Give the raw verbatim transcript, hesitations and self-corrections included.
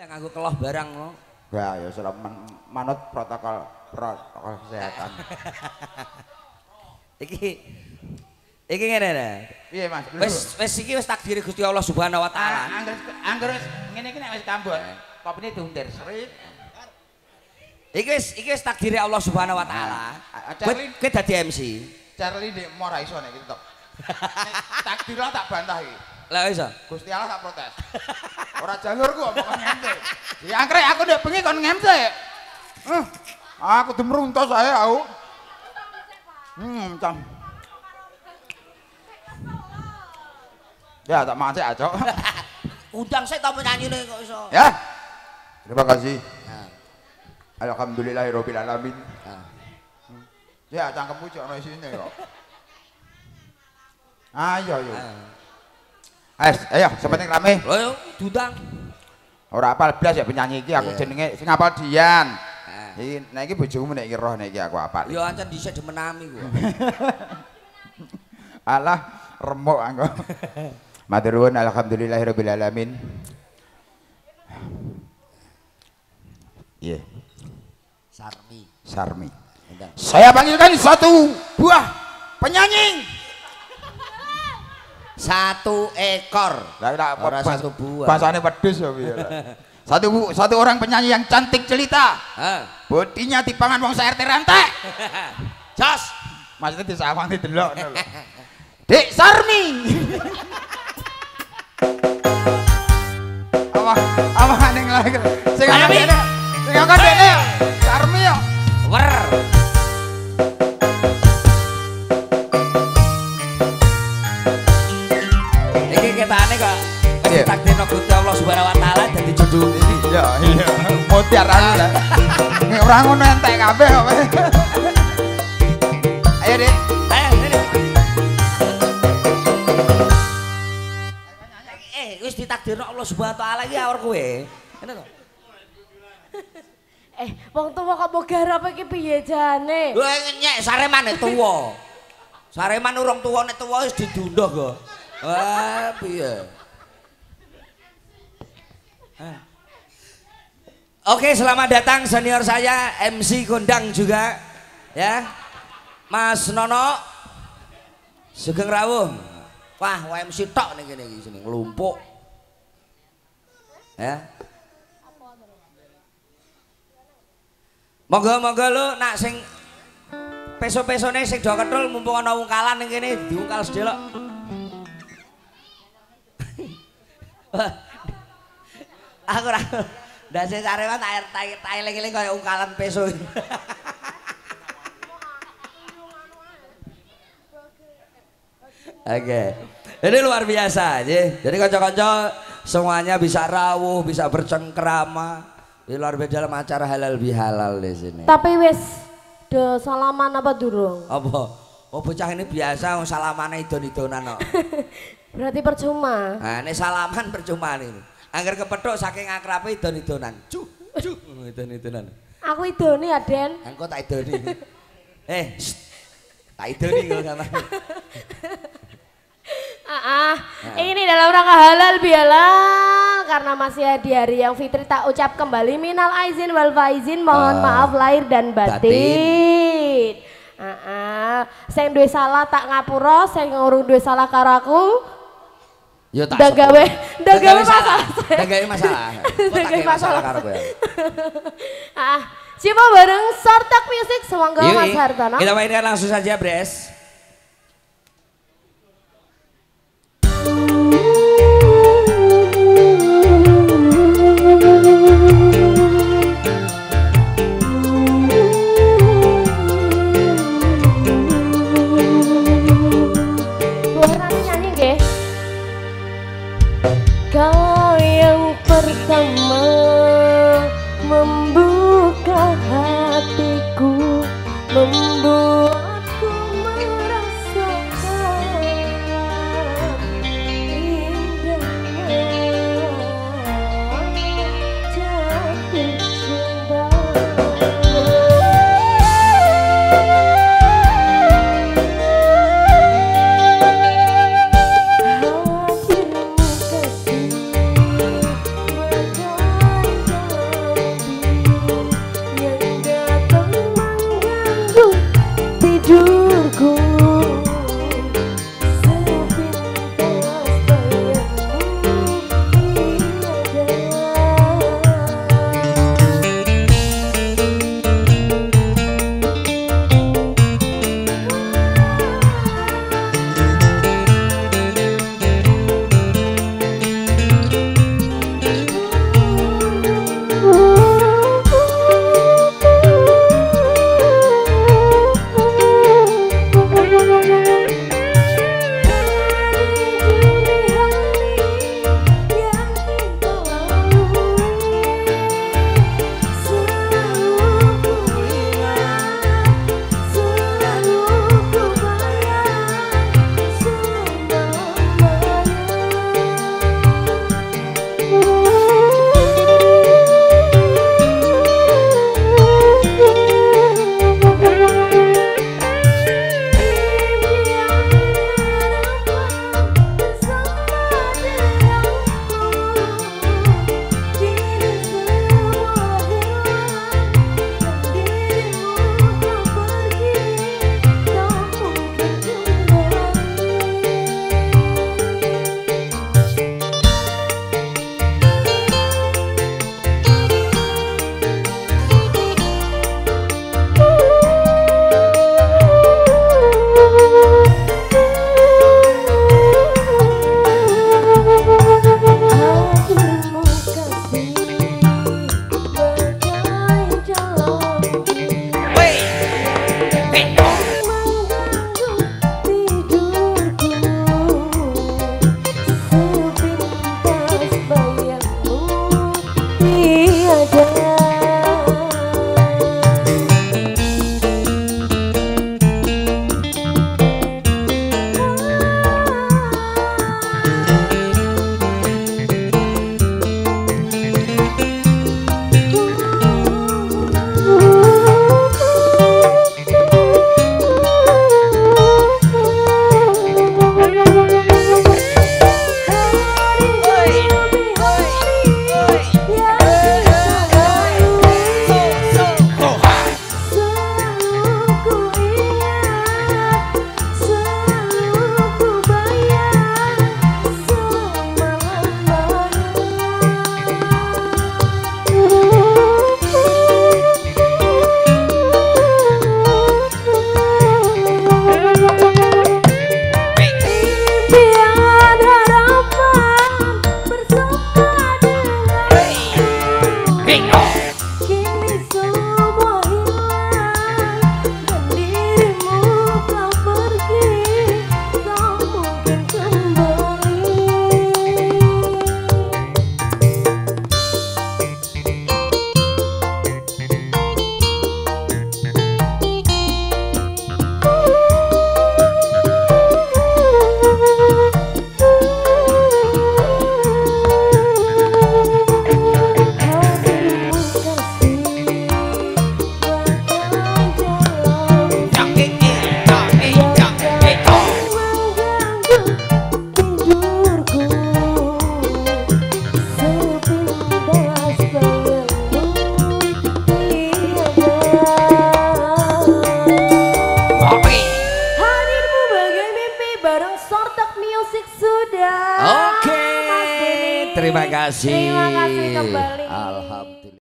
Yang nganggo keloh barang no. Ya ya sudah manut protokol protokol kesehatan. Iki iki ngene ta. Piye Mas? Wis wis iki wis takdir Gusti Allah Subhanahu wa taala. Angger angger ngene iki nek wis kambot, kopine diuntir srit. Iki wis iki wis takdir Allah Subhanahu wa taala. Kowe kowe dadi M C. Charlie ndek mo ra iso nek iki tok. Takdir tak bantah iki. Lah iso. Gusti Allah tak protes. Ora jalurku omong ngente. Ya angkrek aku ndek bengi kon ngente. Heh. Aku demruntos ae aku. Hmm, cam. Ya tak macet aja. Undang saya tamu nyanyine kok iso. Ya. Terima kasih. Nah. Alhamdulillahirabbil alamin. Nah. Ya cangkemmu cok ono isine kok. Ayo yo. Es, ayo sepenting rame. Lho yo diundang. Ora apal blas ya penyanyi iki aku jenenge sing apal Dian. Iki nek iki bojomu nek iki roh nek iki aku apal. Yo ancen dhisik demenami ku. Alah remuk aku. Matur nuwun alhamdulillahirabbil alamin. Iya. Yeah. Sarmi. Sarmi. Saya panggilkan satu buah penyanyi. Satu ekor. Lah ora satu buah. Bahasane wedhus ya piye lah. Satu satu orang penyanyi yang cantik jelita. Heeh. Bodinya dipangan wong se-R T rantek. Jos. Maksudnya disawang didelok ngono lho. Dik Sarmi. Apa apa ning lagi. Sing ana dene. Sing ana dene. Sarmi yo. Wer. Iki ketane kok takdirno Gusti Allah Subhanahu wa taala dadi jodoh iki. Iya, iya. Mutiara lah. Nek ora ngono entek kabeh kok. Ayo, Dik. Ayo, Dik. Eh, wis ditakdirno Allah Subhanahu wa taala iki awor kowe. Ngene to. Eh, wong tuwa kok mau garap iki piye jane? Lho nyek saremane tuwa. Sareman urung tuwa nek tuwa wis didundhuh kok. Wah, piye? Oke, selamat datang senior saya M C kondang juga ya. Mas Nono Sugeng Rawuh. Wah, M C tok ning kene iki sini nglumpuk. Ya. Monggo-monggo lu nak sing peso-pesone sing do kethul mumpung ana ungkalan ning kene diungkal sedelok. Aku ora ndase sarewan tak tak eling-eling kaya ungkalan peso. Oke. Ini luar biasa, jadi kanca-kanca semuanya bisa rawuh, bisa bercengkrama. Ini luar biasa dalam acara halal bihalal di sini. Tapi wis do salaman apa durung? Apa? Oh bocah ini biasa salamannya idon-idonan kok. Berarti percuma. Nah, ini salaman percuma nih. Angger kepethuk saking akrabe idon-idonan. Cuh, cuh, idon-idonan. Aku idoni ya, Den. Engko tak idoni. Eh, shh, tak idoni kok sama. Ah, ah. Ini dalam rangka halal bihalal karena masih di hari yang fitri tak ucap kembali minal aizin wal faizin mohon uh, maaf lahir dan batin. batin. Ah, ah. Sing duwe salah tak ngapura, sing ngurung duwe salah karo aku. Yo tak gawe, ndak gawe masalah. Ndak gawe masalah. Ndak gawe masalah karo kowe. Ah, coba bareng Sortak Music semangga Mas Hartono. Kita mainkan langsung saja, Bres. Kau yang pertama membuka hatiku, membuatku Sortek Music sudah. Oke. Mas Denny. Terima kasih. Terima kasih kembali. Alhamdulillah.